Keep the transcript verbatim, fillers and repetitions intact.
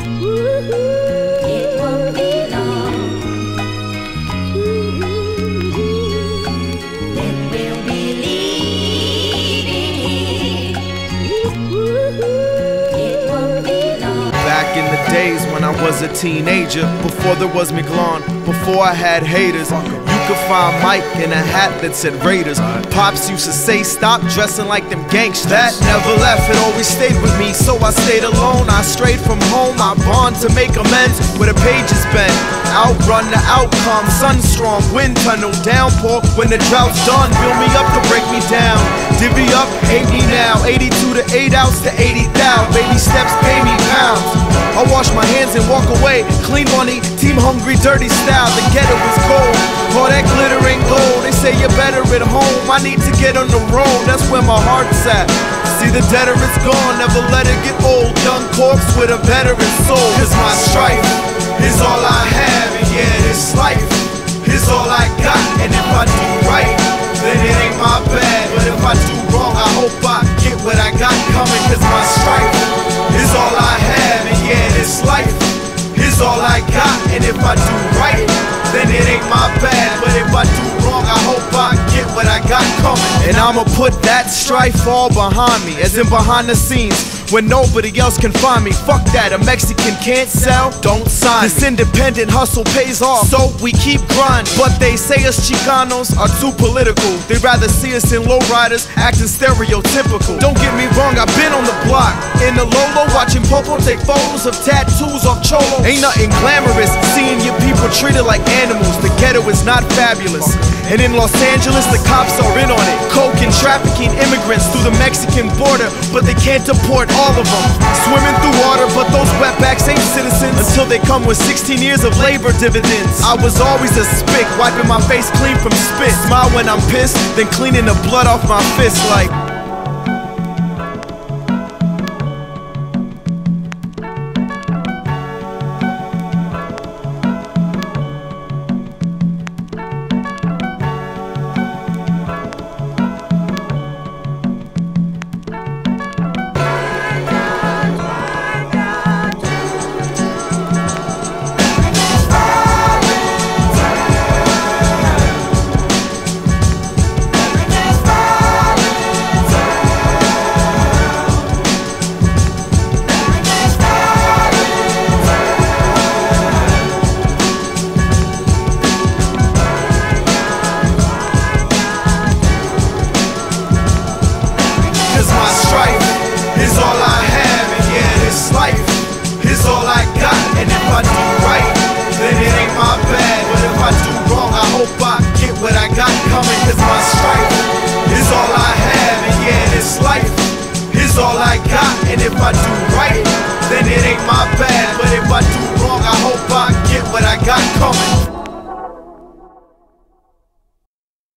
It won't be long. Then we'll be leaving here. It won't be long. Back in the days when I was a teenager, before there was McLaren, before I had haters, you could find Mike in a hat that said Raiders. Pops used to say, stop dressing like them gangsters. That never left, it always stayed with me, so I stayed alone. I strayed from home, I bond to make amends where the pages been. Outrun the outcome, sunstrong, wind tunnel, downpour. When the drought's done, build me up to break me down. Divvy up, eighty now, eighty-two to eight outs to eighty thousand. Baby steps pay me pounds. I wash my hands and walk away, clean money, team hungry, dirty style. The ghetto is cold, all that glitter ain't gold. They say you're better at home, I need to get on the road, that's where my heart's at. See the debtor is gone, never let it get old. Young corpse with a veteran soul. Cause my strife is all I have, and yeah, this life is all I got. And if I do right, then it ain't my bad. But if I do wrong, I hope I get what I got coming. Cause my strife is all I have, and yeah, this life is all I got. And if I do right, then it ain't my bad. But if I do wrong, I hope I get what I got coming. And I'ma put that strife all behind me, as in behind the scenes, when nobody else can find me. Fuck that, a Mexican can't sell, don't sign This me. Independent hustle pays off, so we keep grinding. But they say us Chicanos are too political. They'd rather see us in lowriders, acting stereotypical. Don't get me wrong, I've been on the block, in the Lolo, watching Popo take photos of tattoos off Cholo. Ain't nothing glamorous, seeing your people treated like animals. The ghetto is not fabulous. And in Los Angeles, the cops are in on it. Coke and trafficking immigrants through the Mexican border, but they can't deport all of them. Swimming through water, but those wetbacks ain't citizens until they come with sixteen years of labor dividends. I was always a spick, wiping my face clean from spit. Smile when I'm pissed, then cleaning the blood off my fist like is all I have, and yeah, this life is all I got. And if I do right, then it ain't my bad. But if I do wrong, I hope I get what I got coming. Cause my strife is all I have, and yeah, this life is all I got. And if I do right, then it ain't my bad. But if I do